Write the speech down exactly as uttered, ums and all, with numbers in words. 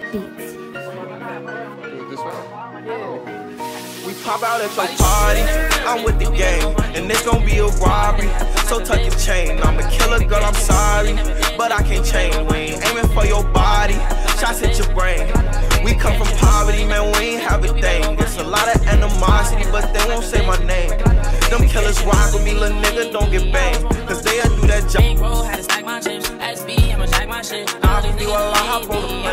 Beats. We pop out at your party, I'm with the gang, and it's gon' be a robbery. So tuck your chain, I'm a killer girl, I'm sorry, but I can't change. We ain't aiming for your body, shots at your brain. We come from poverty, man, we ain't have a thing. There's a lot of animosity, but they won't say my name. Them killers rock with me, little nigga, don't get banged, cause they'll do that job. Had to stack my chips, S B, I'ma stack my shit. I'll be while I hop on the